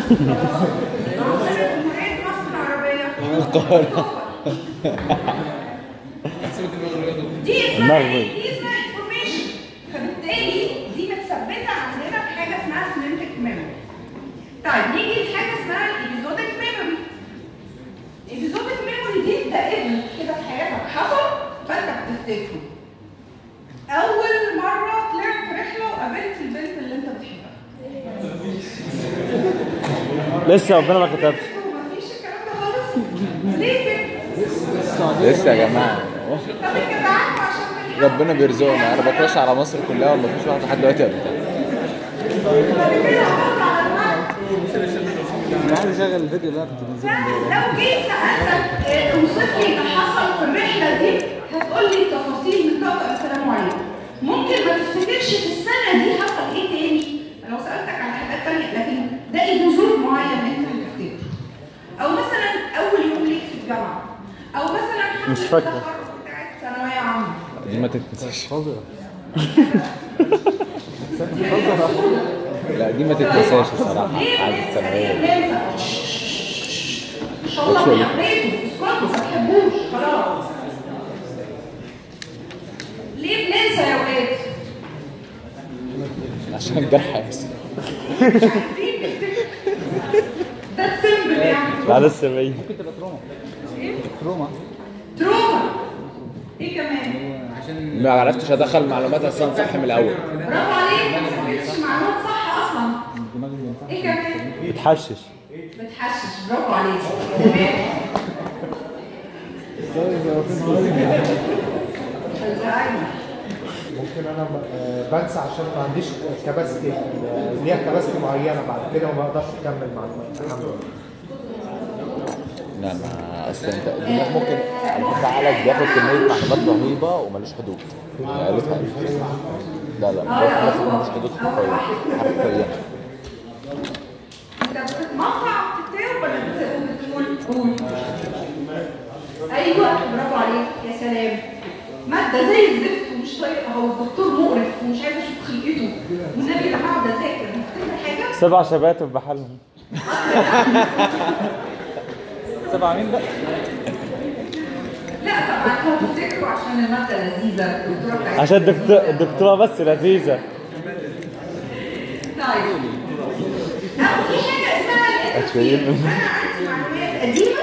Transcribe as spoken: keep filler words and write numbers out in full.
جمهورية مصر العربية القاهرة. دي اسمها ايه؟ دي اسمها انفورميشن. فبالتالي دي متثبته عندنا في حاجه اسمها سيمنتك ميموري. طيب نيجي لحاجه اسمها الابيزودك ميموري. الابيزودك ميموري دي ده ايفنت كده في حياتك حصل فانت بتفتكره. اول مره طلعت رحله وقابلت البنت اللي انت بتحبها. لسه ربنا ما كتبش. مفيش الكلام ده خالص. ليه كده؟ لسه يا جماعه طب الجدعان عشان ربنا بيرزقنا. انا بكراش على مصر كلها ومفيش واحد لحد دلوقتي قابلتها. انا عايز اشغل الفيديو اللي انا كنت بنزله. لو جيت سالتك اوصف لي اللي حصل في الرحله دي هتقول لي تفاصيل من طاقه السلام عليكم. ممكن ما تفتكرش في السنه دي حصل ايه تاني لو سالتك على حاجات تانيه، لكن ده ايبيزود معين انت هتفتكره. او مثلا اول يوم ليك في الجامعه، او مثلا مش فاكره بتاعت ثانويه عامه. دي ما تتنساش. لا دي ما تتنساش الصراحه. عايز الثانويه ان شاء الله ما حبيتوا اسكتوا ما تحبوش خلاص. ليه بننسى يا ولاد؟ عشان الجرح ياسر. ده سيمبل يعني. بعد السبعين ممكن تبقى تروما. ايه؟ تروما. تروما. ايه كمان؟ عشان ما عرفتش ادخل معلومات اصلا صح من الاول. برافو عليك ما سمعتش معلومات صح اصلا. ايه كمان؟ بتحشش. بتحشش برافو عليك. تمام. ممكن انا بنسى عشان ما عنديش كباستي ليها كباستي معينه بعد كده ما بقدرش اكمل مع التحمل. لا ما اصل انت دماغك ممكن على عقلك بياخد كميه معلومات رهيبه وملوش حدود. قالتها لا لا ملوش حدود حرفيا حرفيا. انت بتتمطع بتتاوب ولا بتقول قول؟ ايوه برافو عليك يا سلام. ماده زي الزفت ومش طايقها والدكتور مقرف ومش عايز اشوف خلقته والنبي انا هقعد اذاكر هفتكر حاجه. سبع شباتف بحالهم. سبعة مين بقى؟ لا طبعا هو بتفتكروا عشان الماده لذيذه الدكتوره بتاعتها عشان الدكتور الدكتوره بس لذيذه. طيب. لا في حاجه اسمها انا عندي معلومات قديمه